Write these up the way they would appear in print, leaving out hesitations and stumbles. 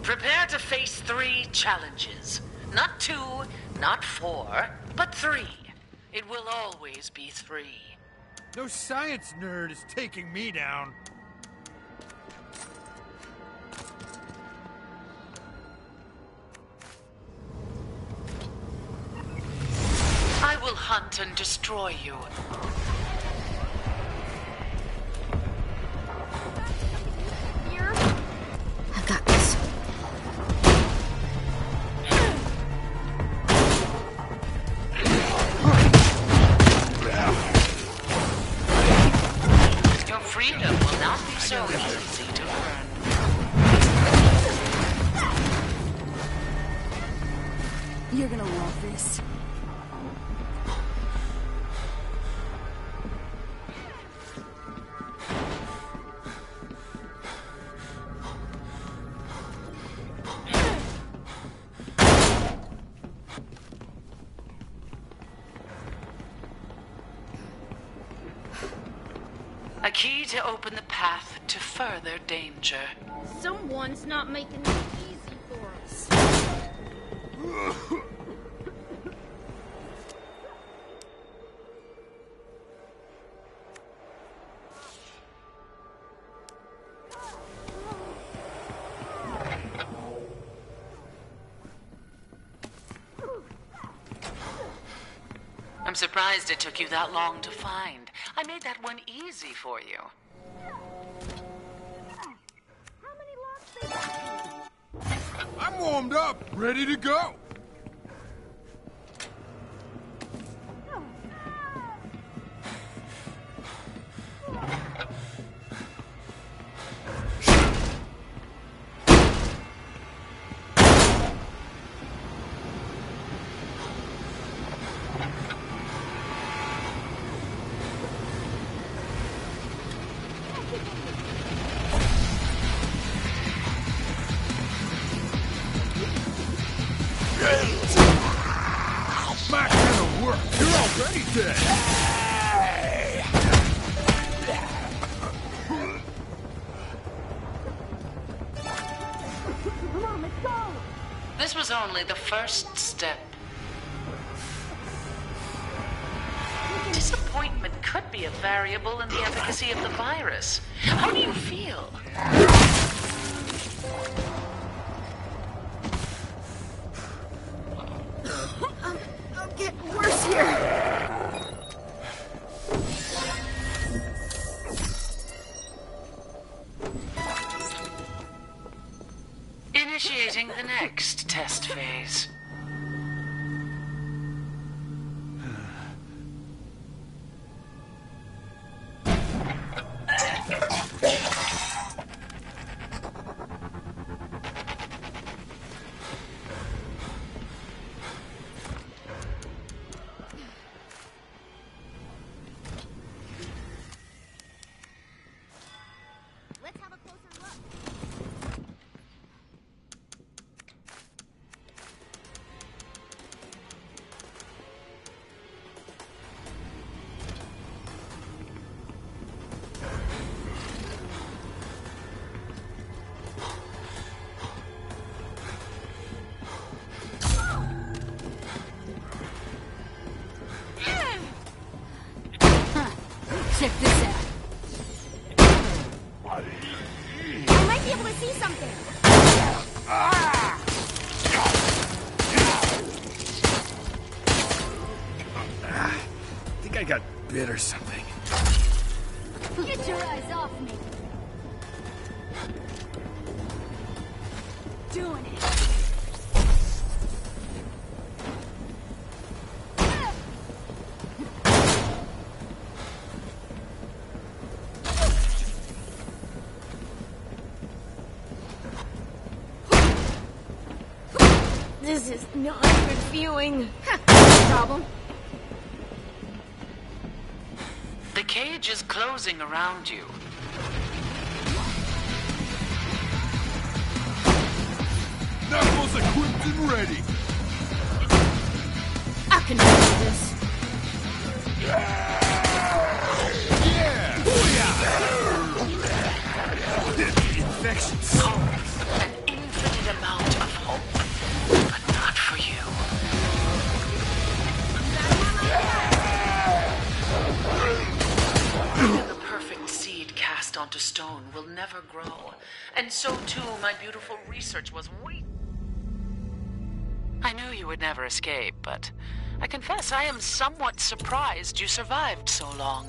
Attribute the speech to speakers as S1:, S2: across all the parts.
S1: Prepare to face 3 challenges. Not 2, not 4, but 3. It will always be 3.
S2: No science nerd is taking me down.
S1: I will hunt and destroy you.
S3: I got this.
S1: Your freedom will not be so easy to earn.
S3: You're gonna love this.
S1: A key to open the path to further danger.
S4: Someone's not making it easy for us.
S1: I'm surprised it took you that long to find. I made that one easy for you.
S4: How many locks they got?
S2: I'm warmed up, ready to go. Not gonna work. You're already dead.
S4: Come on, let's go!
S1: This was only the first step. Disappointment could be a variable in the efficacy of the virus. How do you feel?
S3: I'm getting worse here.
S1: Initiating the next test phase.
S4: Let's have a closer look.
S3: Check this out.
S4: I might be able to see something.
S2: I think I got bit or something.
S4: Get your eyes off me. Doing it.
S3: This is not a good feeling.
S4: Problem?
S1: The cage is closing around you.
S2: Knuckles equipped and ready.
S3: I can handle this.
S2: Yeah! Infections.
S1: Oh, an infinite never grow. And so too, my beautiful research was I knew you would never escape, but I confess I am somewhat surprised you survived so long.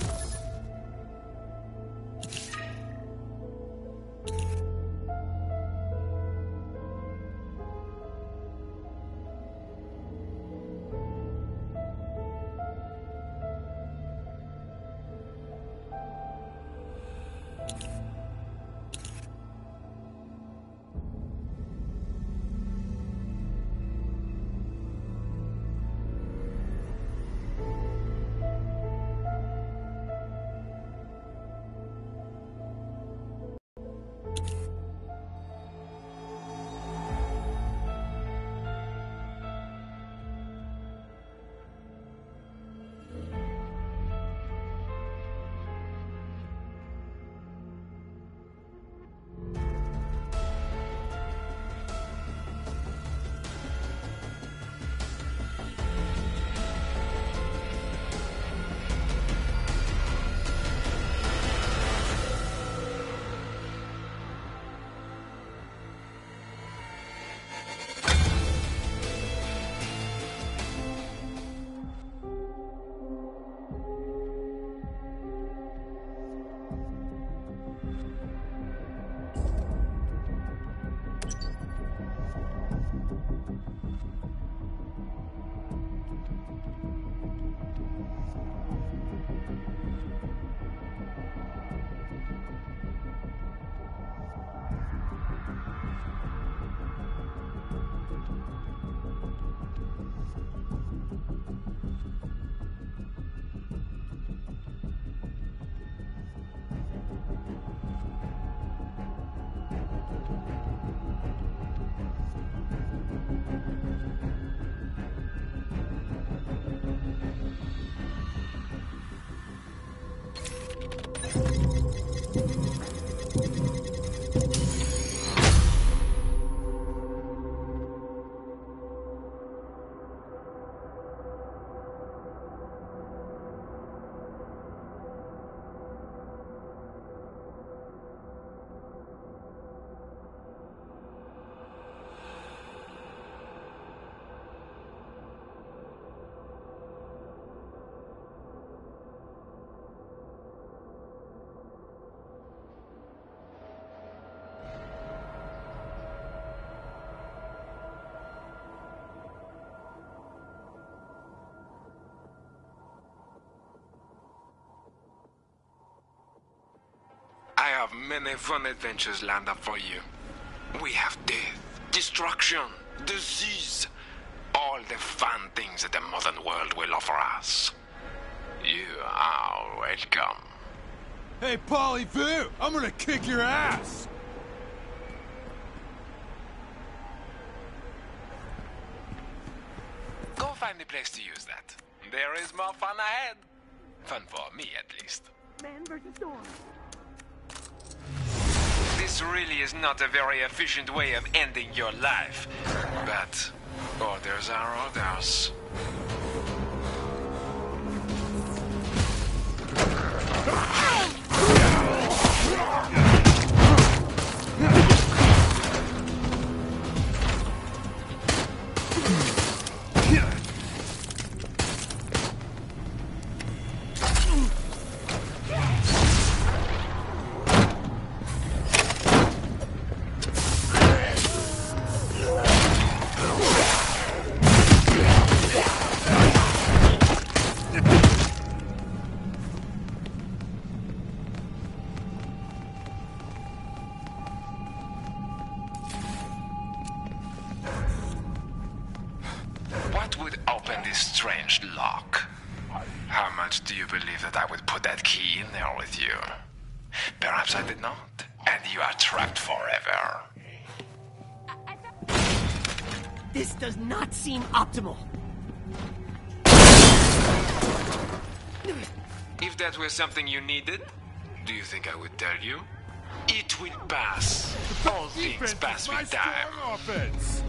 S5: I have many fun adventures lined up for you. We have death, destruction, disease, all the fun things that the modern world will offer us. You are welcome.
S2: Hey, Polly Vu! I'm gonna kick your ass!
S5: Go find a place to use that. There is more fun ahead. Fun for me, at least.
S3: Man versus storm.
S5: This really is not a very efficient way of ending your life. But orders are orders. What would open this strange lock? How much do you believe that I would put that key in there with you? Perhaps I did not, and you are trapped forever.
S3: This does not seem optimal.
S5: If that were something you needed, do you think I would tell you? It will pass. All things pass
S2: My
S5: with time.
S2: strong offense!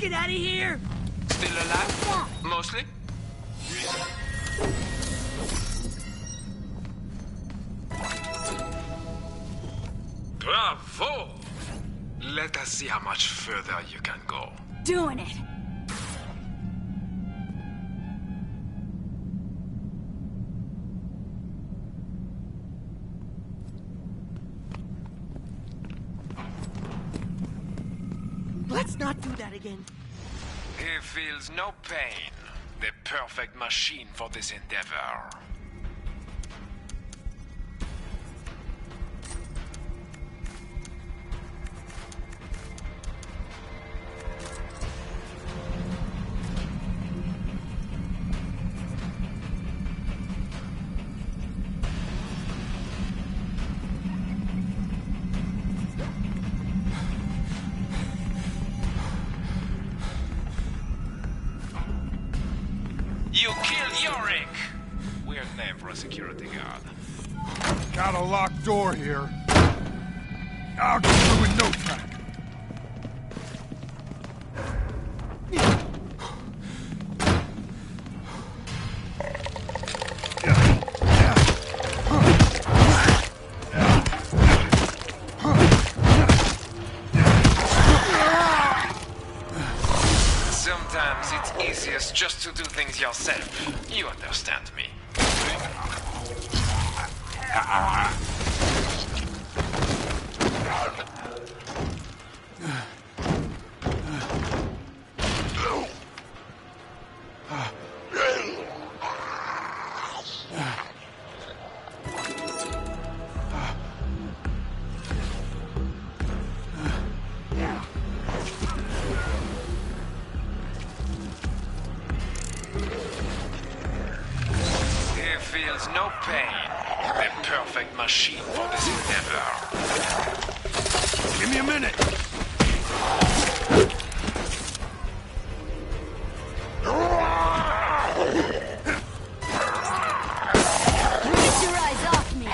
S3: get out of here?
S5: Still alive? Mostly? Bravo! Let us see how much further you can go.
S4: Doing it.
S3: Let's not do that again.
S5: He feels no pain. The perfect machine for this endeavor. You killed Yorick! Weird name for a security guard.
S2: Got a locked door here. I'll get through in no time.
S5: Sometimes it's easiest just to do things yourself. You understand me. Feels no pain. The perfect machine for this endeavor.
S2: Give me a minute.
S4: Get your eyes off me.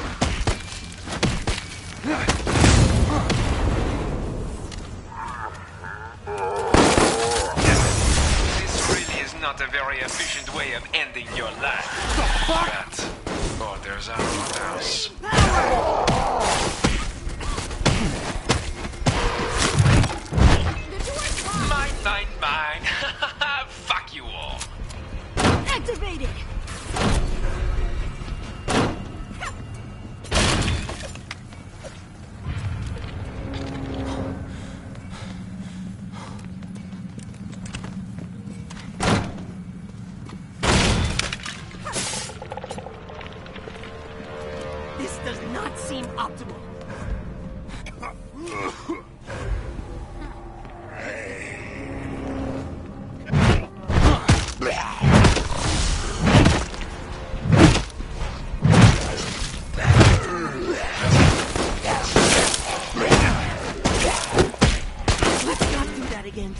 S5: This really is not a very efficient way of ending your life. But orders are orders. Mine. Fuck you all.
S4: Activated.
S3: This does not seem optimal. Let's not do that again.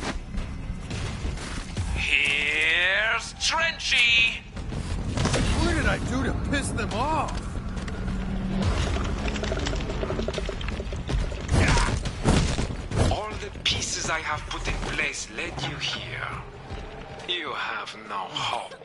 S5: Here's Trenchy.
S2: What did I do to piss them off?
S5: All the pieces I have put in place led you here. You have no hope.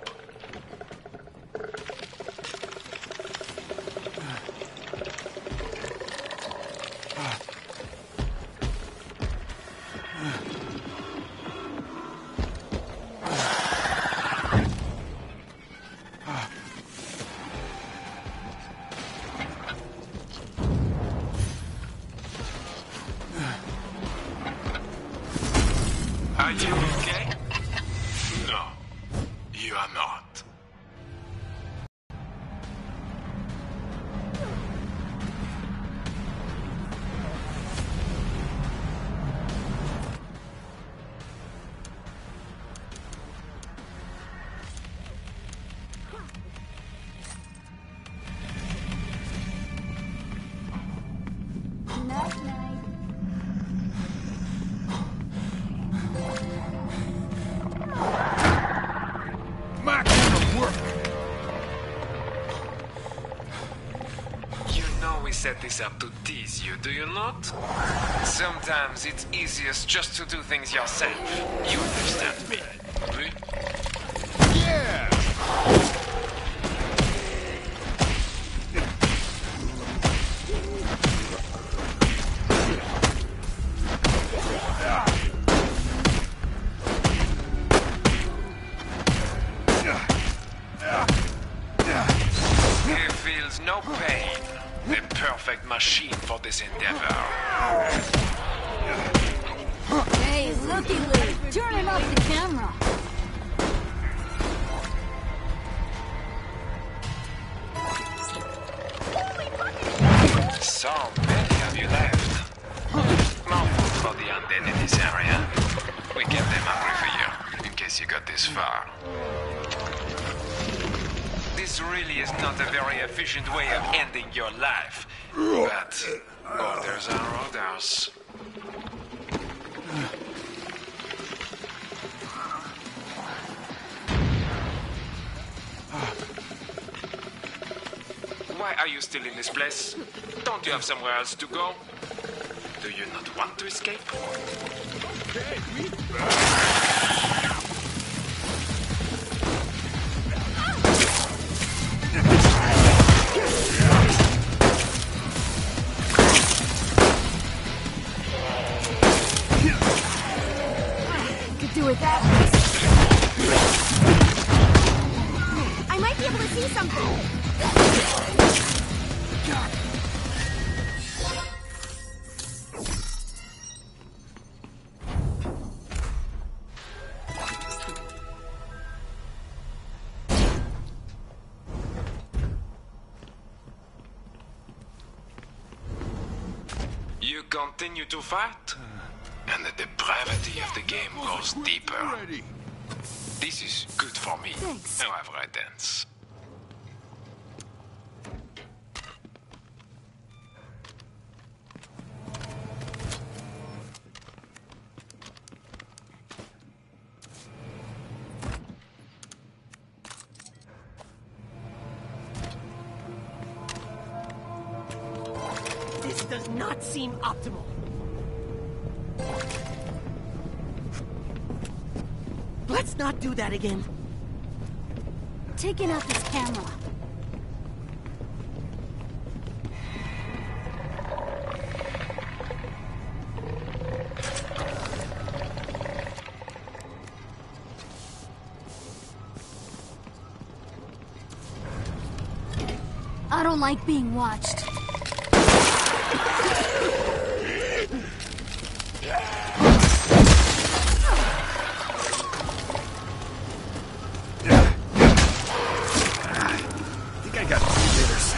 S5: Are you okay? No, you are not.
S4: Night night.
S5: set this up to tease you, do you not? Sometimes it's easiest just to do things yourself. You understand me? Oui?
S2: Yeah!
S5: He feels no pain. The perfect machine for this endeavor.
S6: Hey, looky, Lou. Turning off the camera.
S5: So many of you left. More food for the undead in this area. We kept them hungry for you, in case you got this far. This really is not a very efficient way of ending your life. But orders are orders. Why are you still in this place? Don't you have somewhere else to go? Do you not want to escape?
S6: Could do it that way. I might be able to see something.
S5: You continue to fight, and the depravity of the game goes deeper.
S2: Ready.
S5: This is good for me.
S6: Thanks.
S5: However I dance.
S3: This does not seem optimal. Let's not do that again.
S6: Taking out this camera. I don't like being watched.
S2: I think I got three hitters.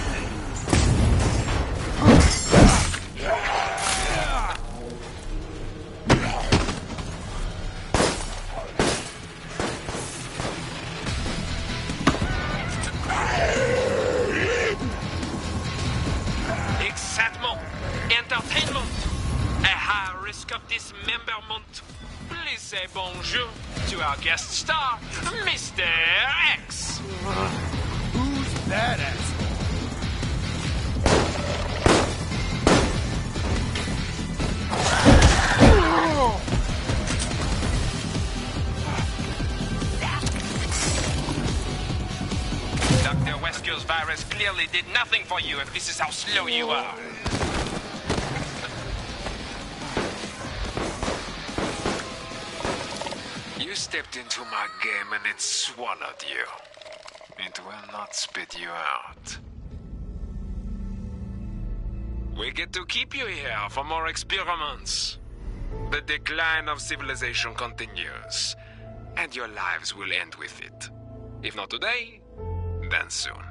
S5: Excitement, entertainment, a high risk of dismemberment. Please say bonjour to our guest star, Mr. X.
S2: Who's that asshole?
S5: Dr. Wesker's virus clearly did nothing for you if this is how slow you are. You stepped into my game and it swallowed you. It will not spit you out. We get to keep you here for more experiments. The decline of civilization continues, and your lives will end with it. If not today, then soon.